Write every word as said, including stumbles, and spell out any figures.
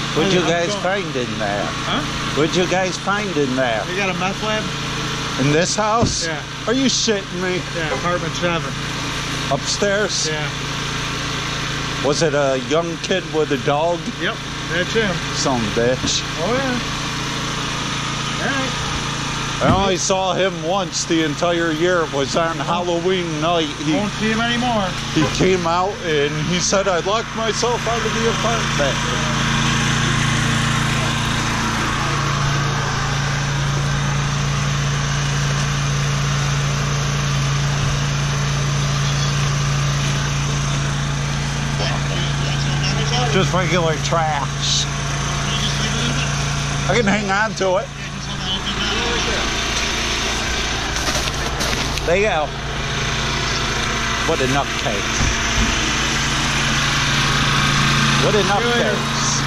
What'd you guys find in there? Huh? What'd you guys find in there? We got a meth lab? In this house? Yeah. Are you shitting me? Yeah, apartment seven. Upstairs? Yeah. Was it a young kid with a dog? Yep, that's him. Some bitch. Oh yeah. Alright. I only saw him once the entire year. It was on Halloween night. He, Won't see him anymore. he came out and he said, I locked myself out of the apartment. Just regular trash. I can hang on to it. There you go. What a nutcase. What a nutcase.